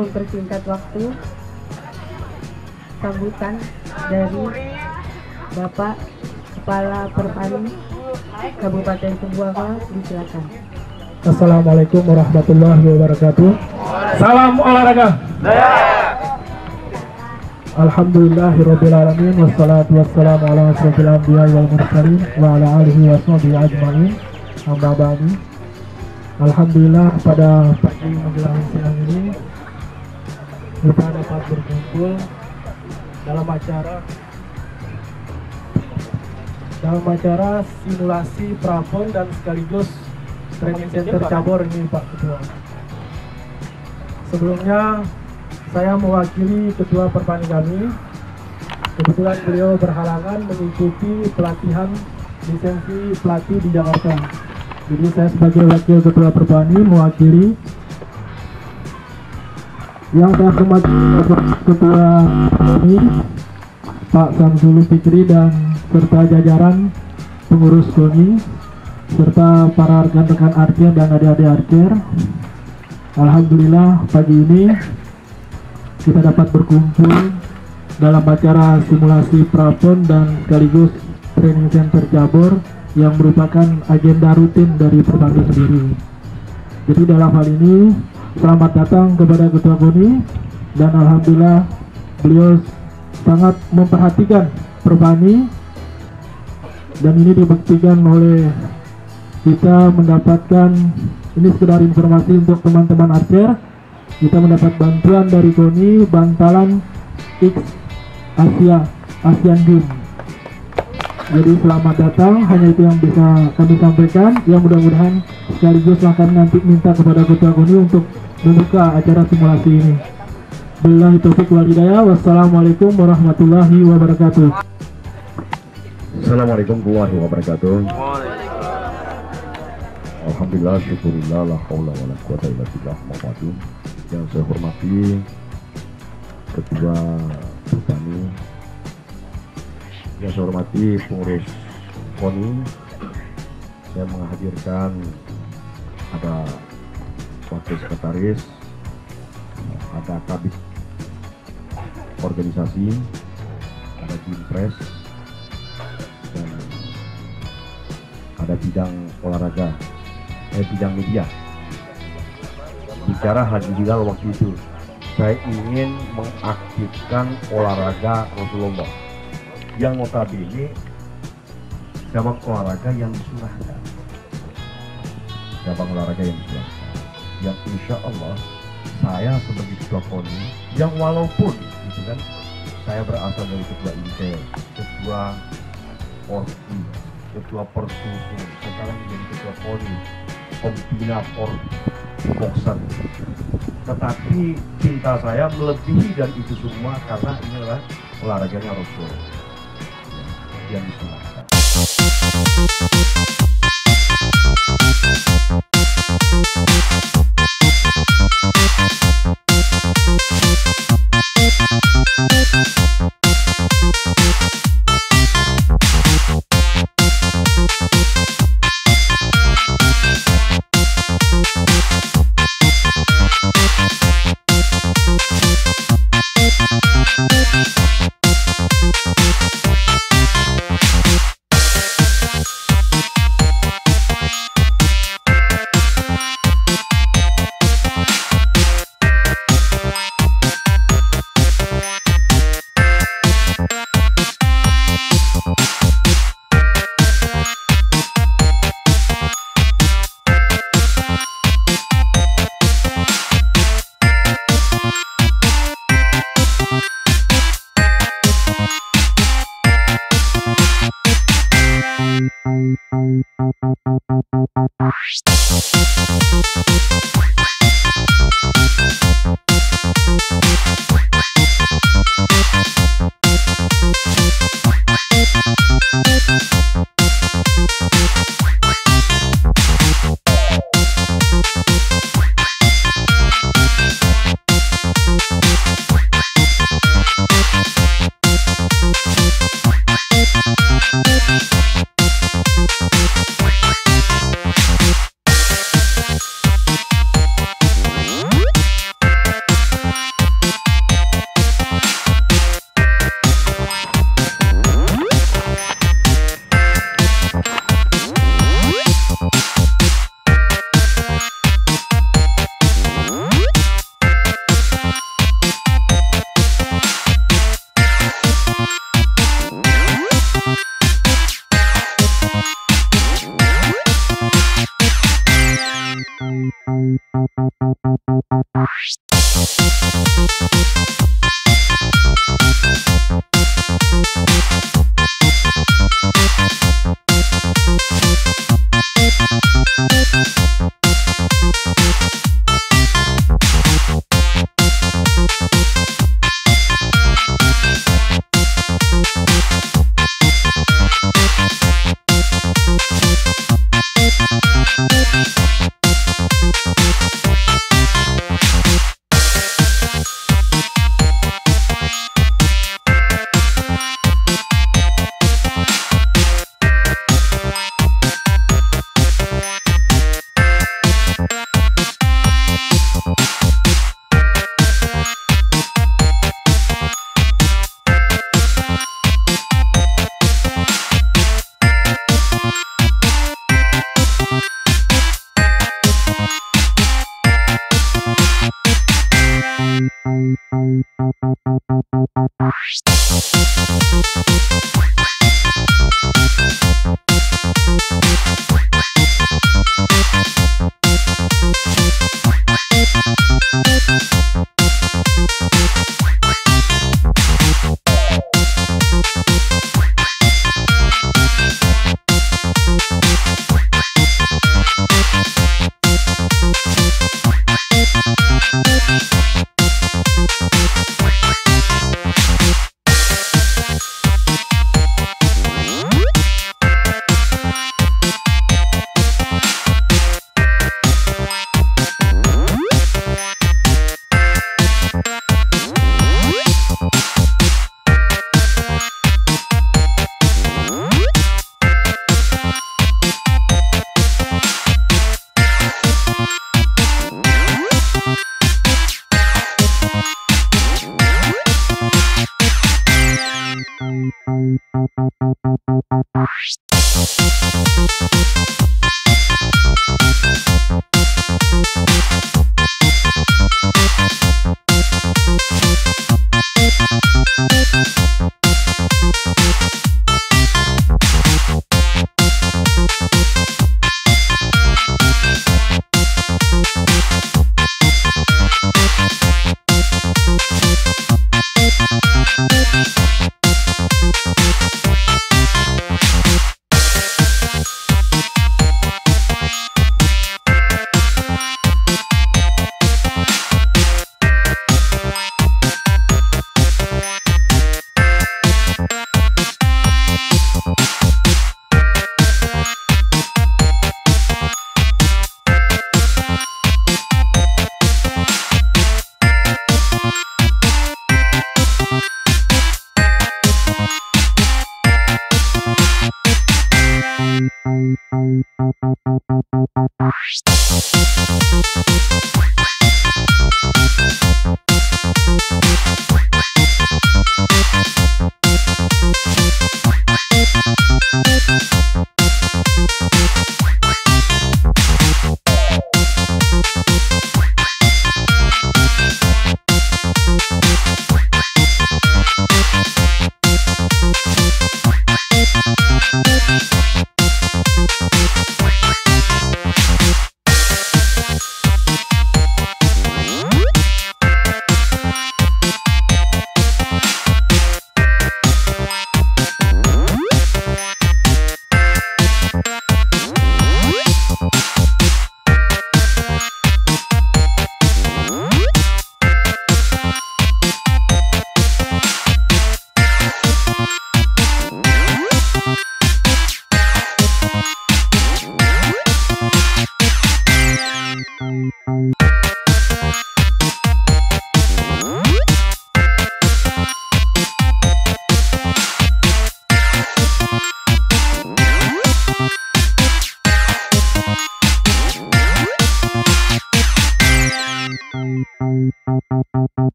mempersingkat waktu, sambutan dari Bapak Kepala Perpani Kabupaten Sumbawa, disilakan. Assalamualaikum warahmatullahi wabarakatuh. Salam olahraga. Alhamdulillahirrabbilalamin. Wassalatu wassalamu ala asrofil anbiya wal mursalin wa ala alihi wa sahbihi ajma'in. Amma ba'du. Alhamdulillah, pada pagi menjelang siang ini kita dapat berkumpul dalam acara simulasi prapon dan sekaligus training center cabur ini, Pak Ketua. Sebelumnya saya mewakili Ketua Perpani kami. Kebetulan beliau berhalangan mengikuti pelatihan lisensi pelatih di Jakarta. Jadi saya sebagai wakil Ketua Perpani mewakili. Yang saya hormati Ketua Perpani Pak Samsul Fikri dan serta jajaran pengurus KONI serta para rekan-rekan Archery dan adik-adik Archery. Alhamdulillah, pagi ini kita dapat berkumpul dalam acara simulasi prapon dan sekaligus training center cabur yang merupakan agenda rutin dari Perpani sendiri. Jadi dalam hal ini selamat datang kepada Ketua KONI, dan alhamdulillah beliau sangat memperhatikan Perpani, dan ini dibuktikan oleh kita mendapatkan, ini sekedar informasi untuk teman-teman Archery, kita mendapat bantuan dari KONI bantalan X Asian Games. Jadi selamat datang, hanya itu yang bisa kami sampaikan. Ya, mudah-mudahan sekaligus akan nanti minta kepada Ketua KONI untuk membuka acara simulasi ini. Billahi taufiq wal hidayah. Wassalamualaikum warahmatullahi wabarakatuh. Assalamualaikum warahmatullahi wabarakatuh. Alhamdulillah, syukurillah, la haula wala quwata illa billah. Yang saya hormati Ketua Perpani, yang saya hormati pengurus KONI, saya menghadirkan ada wakil sekretaris, ada kabit organisasi, ada Jimpres, dan ada bidang olahraga, bidang media. Bicara hadirial waktu itu, saya ingin mengaktifkan olahraga Rasulullah yang notabene cabang olahraga yang disunahkan, cabang olahraga yang disunahkan, yang insya Allah saya sebagai ketua KONI, yang walaupun gitu kan, saya berasal dari ketua Intel, ketua Orti, ketua Persusu, sekarang menjadi ketua KONI, pembina boxer, tetapi cinta saya melebihi dari itu semua karena ini adalah olahraganya Rasul yang disunahkan.